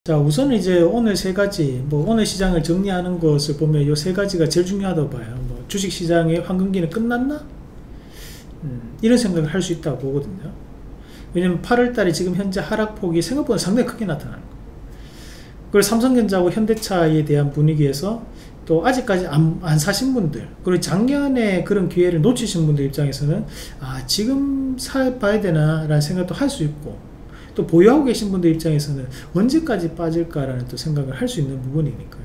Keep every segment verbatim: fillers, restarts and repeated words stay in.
자, 우선 이제 오늘 세 가지, 뭐 오늘 시장을 정리하는 것을 보면 이 세 가지가 제일 중요하다고 봐요. 뭐 주식 시장의 황금기는 끝났나? 음, 이런 생각을 할 수 있다고 보거든요. 왜냐면 팔월 달에 지금 현재 하락폭이 생각보다 상당히 크게 나타나는 거예요. 그리고 삼성전자하고 현대차에 대한 분위기에서 또 아직까지 안, 안 사신 분들, 그리고 작년에 그런 기회를 놓치신 분들 입장에서는 아, 지금 사봐야 되나 라는 생각도 할 수 있고, 또 보유하고 계신 분들 입장에서는 언제까지 빠질까라는 또 생각을 할 수 있는 부분이니까요.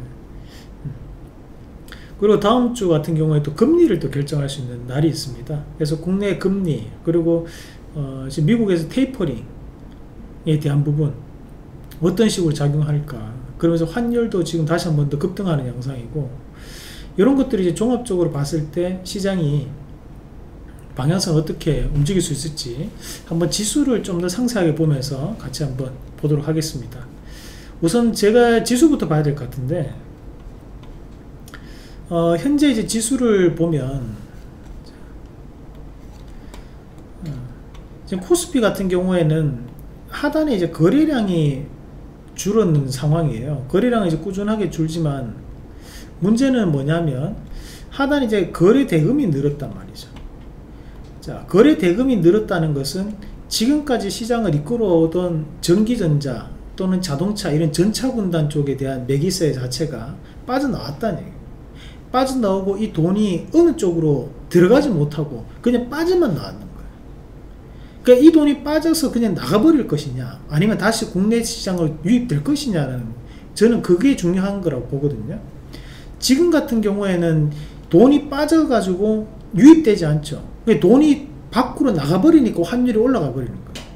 그리고 다음 주 같은 경우에 또 금리를 또 결정할 수 있는 날이 있습니다. 그래서 국내 금리, 그리고 어 지금 미국에서 테이퍼링에 대한 부분 어떤 식으로 작용할까, 그러면서 환율도 지금 다시 한 번 더 급등하는 양상이고, 이런 것들이 이제 종합적으로 봤을 때 시장이 방향성을 어떻게 움직일 수 있을지 한번 지수를 좀 더 상세하게 보면서 같이 한번 보도록 하겠습니다. 우선 제가 지수부터 봐야 될 것 같은데, 어, 현재 이제 지수를 보면 어, 지금 코스피 같은 경우에는 하단에 이제 거래량이 줄었는 상황이에요. 거래량은 이제 꾸준하게 줄지만 문제는 뭐냐면 하단에 이제 거래 대금이 늘었단 말이죠. 자, 거래 대금이 늘었다는 것은 지금까지 시장을 이끌어오던 전기전자 또는 자동차 이런 전차군단 쪽에 대한 매기세 자체가 빠져나왔다는 얘기예요. 빠져나오고 이 돈이 어느 쪽으로 들어가지 못하고 그냥 빠져만 나왔는 거예요. 그러니까 이 돈이 빠져서 그냥 나가버릴 것이냐, 아니면 다시 국내 시장으로 유입될 것이냐는, 저는 그게 중요한 거라고 보거든요. 지금 같은 경우에는 돈이 빠져가지고 유입되지 않죠. 돈이 밖으로 나가버리니까 환율이 올라가 버리는 거예요.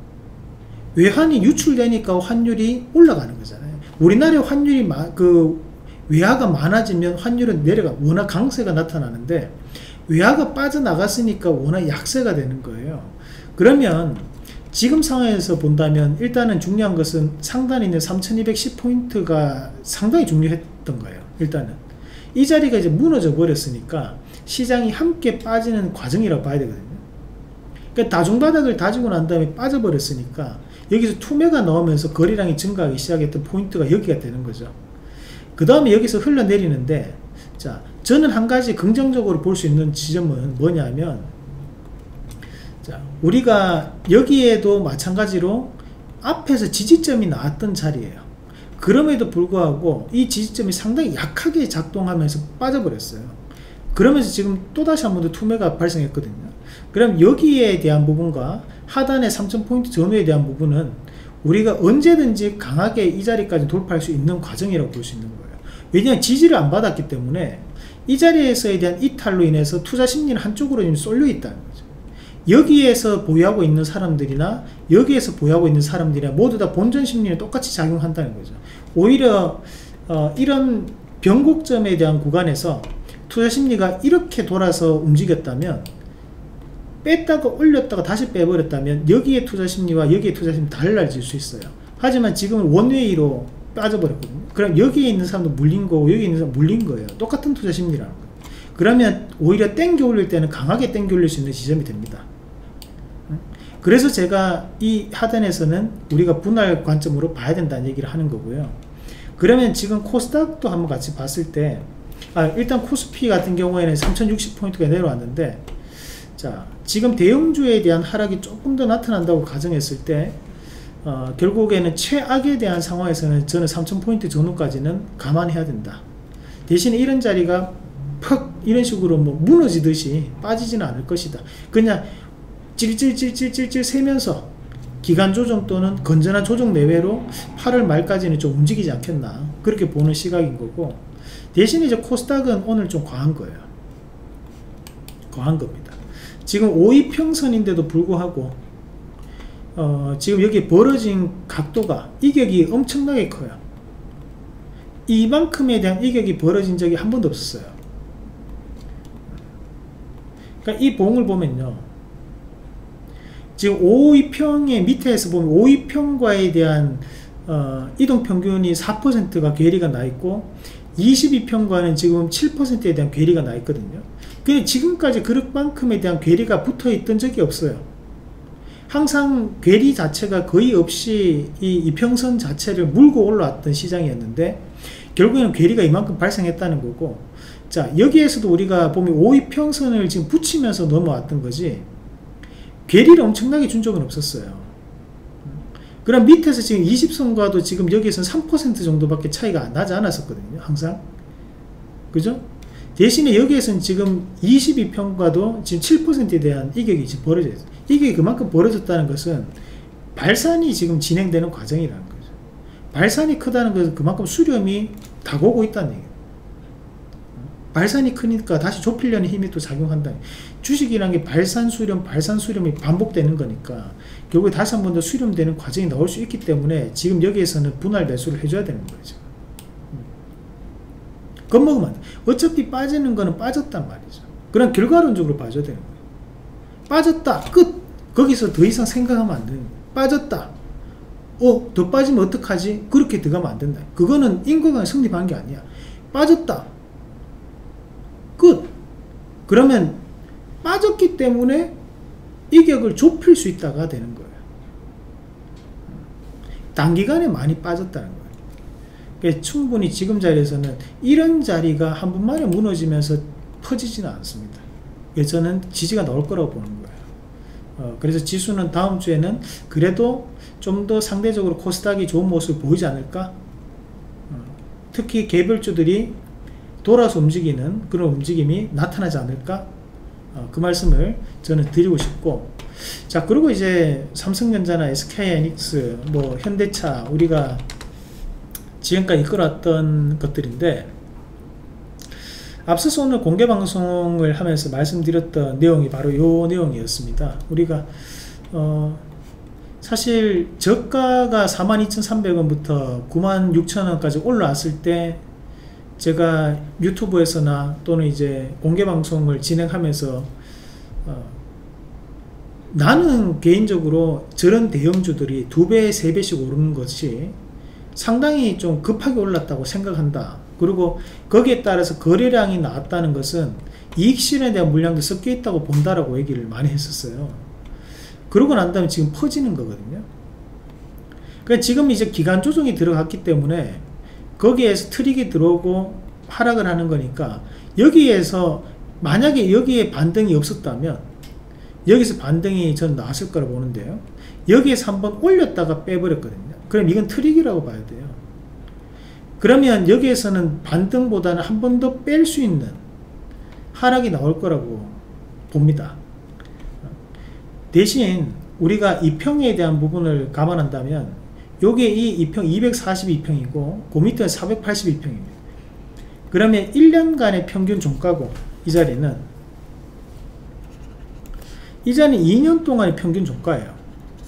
외환이 유출되니까 환율이 올라가는 거잖아요. 우리나라의 환율이 마, 그 외화가 많아지면 환율은 내려가, 워낙 강세가 나타나는데 외화가 빠져나갔으니까 워낙 약세가 되는 거예요. 그러면 지금 상황에서 본다면 일단은 중요한 것은 상단에 있는 삼천이백십 포인트가 상당히 중요했던 거예요. 일단은 이 자리가 이제 무너져 버렸으니까 시장이 함께 빠지는 과정이라고 봐야 되거든요. 그러니까 다중바닥을 다지고 난 다음에 빠져버렸으니까 여기서 투매가 나오면서 거래량이 증가하기 시작했던 포인트가 여기가 되는 거죠. 그 다음에 여기서 흘러내리는데, 자, 저는 한 가지 긍정적으로 볼 수 있는 지점은 뭐냐면, 자, 우리가 여기에도 마찬가지로 앞에서 지지점이 나왔던 자리예요. 그럼에도 불구하고 이 지지점이 상당히 약하게 작동하면서 빠져버렸어요. 그러면서 지금 또다시 한 번 더 투매가 발생했거든요. 그럼 여기에 대한 부분과 하단의 삼천 포인트 전후에 대한 부분은 우리가 언제든지 강하게 이 자리까지 돌파할 수 있는 과정이라고 볼 수 있는 거예요. 왜냐하면 지지를 안 받았기 때문에 이 자리에서에 대한 이탈로 인해서 투자 심리는 한쪽으로 지금 쏠려 있다는 거죠. 여기에서 보유하고 있는 사람들이나 여기에서 보유하고 있는 사람들이나 모두 다 본전 심리는 똑같이 작용한다는 거죠. 오히려 어, 이런 변곡점에 대한 구간에서 투자 심리가 이렇게 돌아서 움직였다면, 뺐다가 올렸다가 다시 빼버렸다면 여기에 투자 심리와 여기에 투자 심리 달라질 수 있어요. 하지만 지금은 원웨이로 빠져버렸거든요. 그럼 여기에 있는 사람도 물린 거고 여기에 있는 사람 물린 거예요. 똑같은 투자 심리라는 거예요. 그러면 오히려 땡겨 올릴 때는 강하게 땡겨 올릴 수 있는 지점이 됩니다. 그래서 제가 이 하단에서는 우리가 분할 관점으로 봐야 된다는 얘기를 하는 거고요. 그러면 지금 코스닥도 한번 같이 봤을 때, 아, 일단 코스피 같은 경우에는 삼천육십 포인트가 내려왔는데, 자, 지금 대형주에 대한 하락이 조금 더 나타난다고 가정했을 때 어, 결국에는 최악에 대한 상황에서는 저는 삼천 포인트 전후까지는 감안해야 된다. 대신에 이런 자리가 퍽 이런 식으로 뭐 무너지듯이 빠지지는 않을 것이다. 그냥 찔찔찔찔찔찔 세면서 기간 조정 또는 건전한 조정 내외로 팔월 말까지는 좀 움직이지 않겠나, 그렇게 보는 시각인 거고, 대신에 이제 코스닥은 오늘 좀 과한 거예요. 과한 겁니다. 지금 오이평선인데도 불구하고 어, 지금 여기 벌어진 각도가, 이격이 엄청나게 커요. 이만큼에 대한 이격이 벌어진 적이 한 번도 없었어요. 그러니까 이 봉을 보면요, 지금 오이평의 밑에서 보면 오이평과에 대한 어, 이동평균이 사 퍼센트가 괴리가 나 있고 이십이 평과는 지금 칠 퍼센트에 대한 괴리가 나 있거든요. 근데 지금까지 그릇만큼에 대한 괴리가 붙어 있던 적이 없어요. 항상 괴리 자체가 거의 없이 이 이평선 자체를 물고 올라왔던 시장이었는데 결국에는 괴리가 이만큼 발생했다는 거고, 자 여기에서도 우리가 보면 오이평선을 지금 붙이면서 넘어왔던 거지 괴리를 엄청나게 준 적은 없었어요. 그럼 밑에서 지금 이십 선과도 지금 여기에서는 삼 퍼센트 정도밖에 차이가 나지 않았었거든요. 항상. 그죠? 대신에 여기에서는 지금 이십이 평과도 지금 칠 퍼센트에 대한 이격이 지금 벌어져 있어요. 이격이 그만큼 벌어졌다는 것은 발산이 지금 진행되는 과정이라는 거죠. 발산이 크다는 것은 그만큼 수렴이 다가오고 있다는 얘기예요. 발산이 크니까 다시 좁히려는 힘이 또 작용한다. 주식이라는 게 발산 수렴 발산 수렴이 반복되는 거니까 결국에 다시 한 번 더 수렴되는 과정이 나올 수 있기 때문에 지금 여기에서는 분할 매수를 해줘야 되는 거죠. 겁먹으면 안 돼. 어차피 빠지는 거는 빠졌단 말이죠. 그럼 결과론적으로 빠져야 되는 거예요. 빠졌다 끝. 거기서 더 이상 생각하면 안 되는 거예요. 빠졌다 어? 더 빠지면 어떡하지? 그렇게 들어가면 안 된다. 그거는 인과관계 성립한 게 아니야. 빠졌다 끝. 그러면 빠졌기 때문에 이격을 좁힐 수 있다가 되는 거예요. 단기간에 많이 빠졌다는 거예요. 그러니까 충분히 지금 자리에서는 이런 자리가 한 번만에 무너지면서 퍼지지는 않습니다. 그래서 저는 지지가 나올 거라고 보는 거예요. 어, 그래서 지수는 다음 주에는 그래도 좀 더 상대적으로 코스닥이 좋은 모습을 보이지 않을까? 어, 특히 개별주들이 돌아서 움직이는 그런 움직임이 나타나지 않을까? 어, 그 말씀을 저는 드리고 싶고, 자 그리고 이제 삼성전자나 에스케이하이닉스 뭐 현대차 우리가 지금까지 이끌어왔던 것들인데, 앞서서 오늘 공개방송을 하면서 말씀드렸던 내용이 바로 이 내용이었습니다. 우리가 어 사실 저가가 사만 이천삼백 원부터 구만 육천 원까지 올라왔을 때 제가 유튜브에서나 또는 이제 공개방송을 진행하면서 어 나는 개인적으로 저런 대형주들이 두 배, 세 배씩 오르는 것이 상당히 좀 급하게 올랐다고 생각한다. 그리고 거기에 따라서 거래량이 나왔다는 것은 이익 실현에 대한 물량도 섞여 있다고 본다라고 얘기를 많이 했었어요. 그러고 난 다음에 지금 퍼지는 거거든요. 그러니까 지금 이제 기간 조정이 들어갔기 때문에 거기에서 트릭이 들어오고 하락을 하는 거니까, 여기에서 만약에 여기에 반등이 없었다면 여기서 반등이 전 나왔을 거라 보는데요. 여기에서 한번 올렸다가 빼버렸거든요. 그럼 이건 트릭이라고 봐야 돼요. 그러면 여기에서는 반등보다는 한 번 더 뺄 수 있는 하락이 나올 거라고 봅니다. 대신 우리가 이평에 대한 부분을 감안한다면 요게 이 이평 이백사십이 평이고 그 밑에 사백팔십이 평입니다. 그러면 일 년간의 평균 종가고 이 자리는 이 자리는 이 년 동안의 평균 종가예요.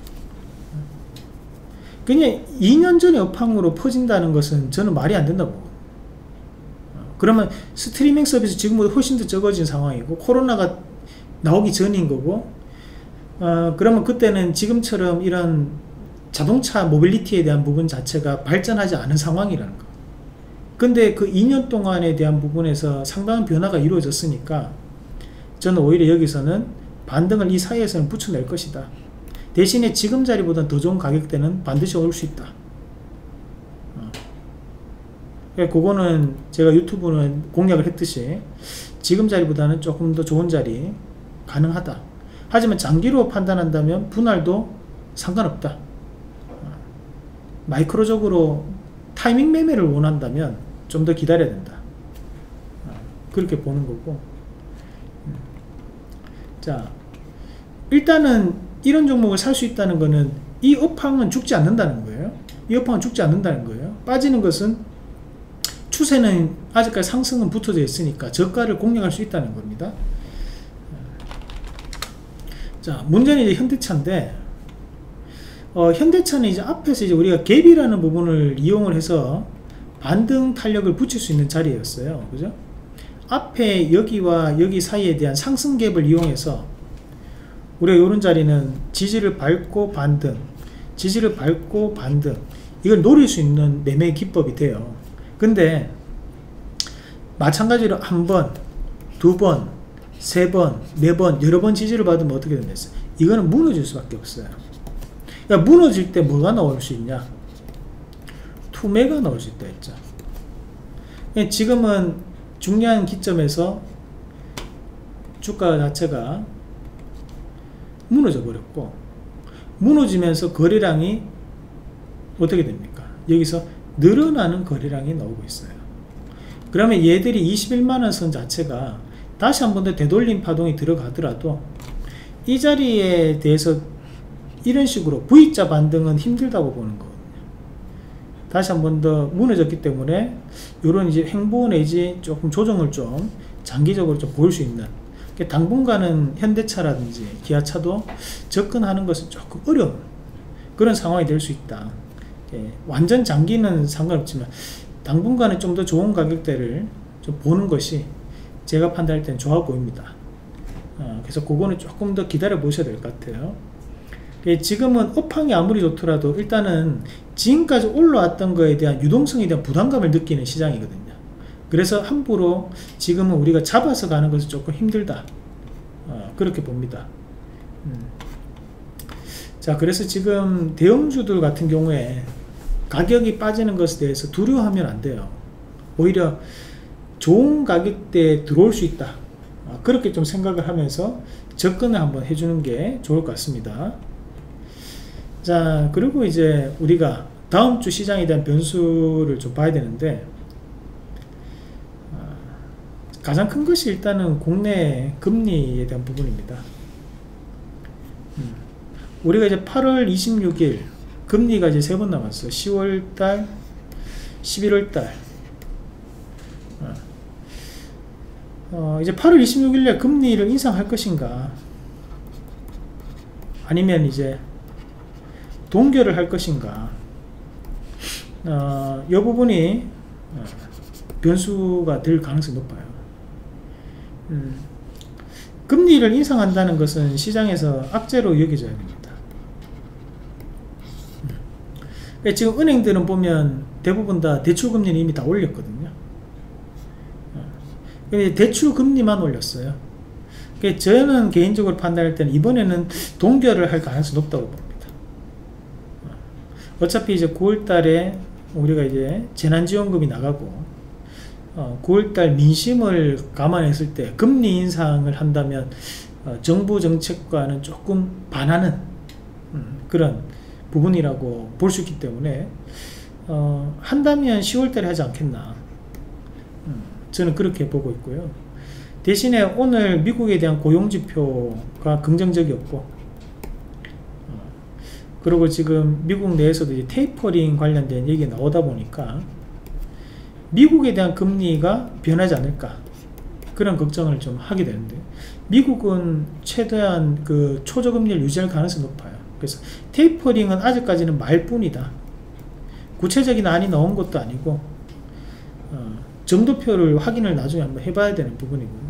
그냥 이 년 전에 업황으로 퍼진다는 것은 저는 말이 안 된다고 보고, 그러면 스트리밍 서비스 지금보다 훨씬 더 적어진 상황이고 코로나가 나오기 전인 거고, 어, 그러면 그때는 지금처럼 이런 자동차 모빌리티에 대한 부분 자체가 발전하지 않은 상황이라는 거. 근데 그 이 년 동안에 대한 부분에서 상당한 변화가 이루어졌으니까 저는 오히려 여기서는 반등을 이 사이에서는 붙여낼 것이다. 대신에 지금 자리보다 더 좋은 가격대는 반드시 올 수 있다. 어. 그거는 제가 유튜브는 공략을 했듯이 지금 자리보다는 조금 더 좋은 자리 가능하다. 하지만 장기로 판단한다면 분할도 상관없다. 어. 마이크로적으로 타이밍 매매를 원한다면 좀 더 기다려야 된다. 어. 그렇게 보는 거고. 음. 자, 일단은 이런 종목을 살 수 있다는 것은 이 업황은 죽지 않는다는 거예요. 이 업황은 죽지 않는다는 거예요. 빠지는 것은 추세는 아직까지 상승은 붙어져 있으니까 저가를 공략할 수 있다는 겁니다. 자, 문제는 이제 현대차인데, 어, 현대차는 이제 앞에서 이제 우리가 갭이라는 부분을 이용을 해서 반등 탄력을 붙일 수 있는 자리였어요. 그죠? 앞에 여기와 여기 사이에 대한 상승 갭을 이용해서 우리가 이런 자리는 지지를 밟고 반등, 지지를 밟고 반등, 이걸 노릴 수 있는 매매 기법이 돼요. 근데 마찬가지로 한 번, 두 번, 세 번, 네 번, 여러 번 지지를 받으면 어떻게 됩니까? 이거는 무너질 수밖에 없어요. 그러니까 무너질 때 뭐가 나올 수 있냐? 투매가 나올 수 있다 했죠. 지금은 중요한 기점에서 주가 자체가 무너져 버렸고, 무너지면서 거래량이 어떻게 됩니까? 여기서 늘어나는 거래량이 나오고 있어요. 그러면 얘들이 이십일만 원 선 자체가 다시 한 번 더 되돌림 파동이 들어가더라도 이 자리에 대해서 이런 식으로 V자 반등은 힘들다고 보는 거거든요. 다시 한 번 더 무너졌기 때문에 이런 이제 횡보 내지 조금 조정을 좀 장기적으로 좀 볼 수 있는, 당분간은 현대차라든지 기아차도 접근하는 것은 조금 어려운 그런 상황이 될 수 있다. 예, 완전 장기는 상관없지만 당분간은 좀 더 좋은 가격대를 좀 보는 것이 제가 판단할 때는 좋아 보입니다. 어, 그래서 그거는 조금 더 기다려 보셔야 될 것 같아요. 예, 지금은 업황이 아무리 좋더라도 일단은 지금까지 올라왔던 거에 대한 유동성에 대한 부담감을 느끼는 시장이거든요. 그래서 함부로 지금은 우리가 잡아서 가는 것은 조금 힘들다, 어, 그렇게 봅니다. 음. 자, 그래서 지금 대형주들 같은 경우에 가격이 빠지는 것에 대해서 두려워하면 안 돼요. 오히려 좋은 가격대에 들어올 수 있다, 어, 그렇게 좀 생각을 하면서 접근을 한번 해주는 게 좋을 것 같습니다. 자, 그리고 이제 우리가 다음 주 시장에 대한 변수를 좀 봐야 되는데, 가장 큰 것이 일단은 국내 금리에 대한 부분입니다. 음. 우리가 이제 팔월 이십육일 금리가 이제 세 번 남았어요. 시월달, 십일월달. 어. 어, 이제 팔월 이십육일에 금리를 인상할 것인가, 아니면 이제 동결을 할 것인가, 어, 이 부분이 어, 변수가 될 가능성이 높아요. 음, 금리를 인상한다는 것은 시장에서 악재로 여겨져야 됩니다. 음. 지금 은행들은 보면 대부분 다 대출금리는 이미 다 올렸거든요. 어. 대출금리만 올렸어요. 저는 개인적으로 판단할 때는 이번에는 동결을 할 가능성이 높다고 봅니다. 어. 어차피 이제 구월 달에 우리가 이제 재난지원금이 나가고, 어, 구월달 민심을 감안했을 때 금리 인상을 한다면 어, 정부 정책과는 조금 반하는 음, 그런 부분이라고 볼 수 있기 때문에 어, 한다면 시월달에 하지 않겠나, 음, 저는 그렇게 보고 있고요. 대신에 오늘 미국에 대한 고용지표가 긍정적이었고, 어, 그리고 지금 미국 내에서도 이제 테이퍼링 관련된 얘기가 나오다 보니까 미국에 대한 금리가 변하지 않을까, 그런 걱정을 좀 하게 되는데, 미국은 최대한 그 초저금리를 유지할 가능성이 높아요. 그래서 테이퍼링은 아직까지는 말뿐이다. 구체적인 안이 나온 것도 아니고, 어, 점도표를 확인을 나중에 한번 해봐야 되는 부분이고요.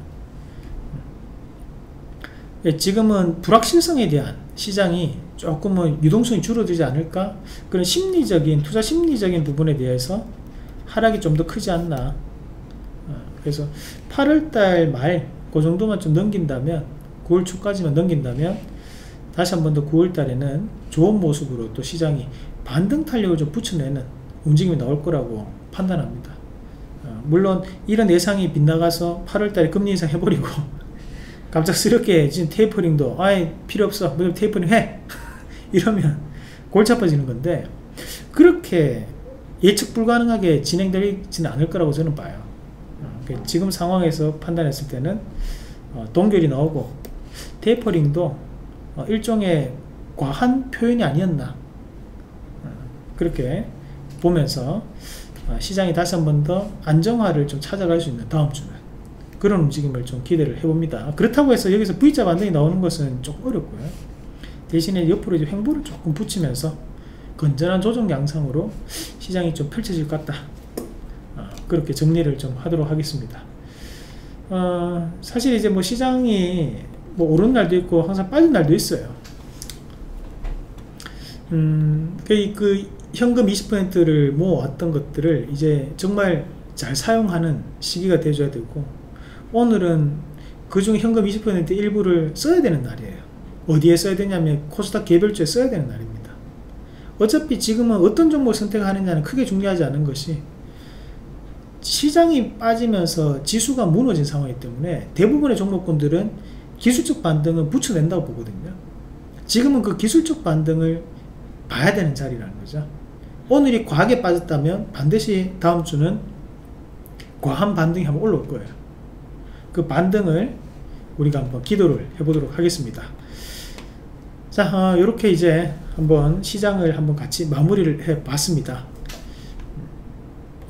예, 지금은 불확실성에 대한 시장이 조금은 유동성이 줄어들지 않을까, 그런 심리적인, 투자 심리적인 부분에 대해서 하락이 좀 더 크지 않나. 그래서 팔월달 말 그 정도만 좀 넘긴다면, 구월 초까지만 넘긴다면 다시 한 번 더 구월달에는 좋은 모습으로 또 시장이 반등 탄력을 좀 붙여내는 움직임이 나올 거라고 판단합니다. 물론 이런 예상이 빗나가서 팔월달에 금리 인상 해버리고 갑작스럽게 지금 테이퍼링도 아예 필요 없어, 뭐 테이퍼링 해 이러면 골치 아파지는 건데, 그렇게 예측 불가능하게 진행되지는 않을 거라고 저는 봐요. 어, 지금 상황에서 판단했을 때는 어, 동결이 나오고 테이퍼링도 어, 일종의 과한 표현이 아니었나, 어, 그렇게 보면서 어, 시장이 다시 한 번 더 안정화를 좀 찾아갈 수 있는 다음 주는 그런 움직임을 좀 기대를 해봅니다. 그렇다고 해서 여기서 V자 반등이 나오는 것은 조금 어렵고요. 대신에 옆으로 이제 횡보를 조금 붙이면서 건전한 조정 양상으로 시장이 좀 펼쳐질 것 같다, 어, 그렇게 정리를 좀 하도록 하겠습니다. 어, 사실 이제 뭐 시장이 뭐 오른 날도 있고 항상 빠진 날도 있어요. 음, 그, 그 현금 이십 퍼센트를 모아왔던 것들을 이제 정말 잘 사용하는 시기가 돼줘야 되고, 오늘은 그중 현금 이십 퍼센트 일부를 써야 되는 날이에요. 어디에 써야 되냐면 코스닥 개별주에 써야 되는 날입니다. 어차피 지금은 어떤 종목을 선택하느냐는 크게 중요하지 않은 것이 시장이 빠지면서 지수가 무너진 상황이기 때문에 대부분의 종목군들은 기술적 반등은 붙여낸다고 보거든요. 지금은 그 기술적 반등을 봐야 되는 자리라는 거죠. 오늘이 과하게 빠졌다면 반드시 다음 주는 과한 반등이 한번 올라올 거예요. 그 반등을 우리가 한번 기도를 해보도록 하겠습니다. 자, 어, 이렇게 이제 한번 시장을 한번 같이 마무리를 해 봤습니다.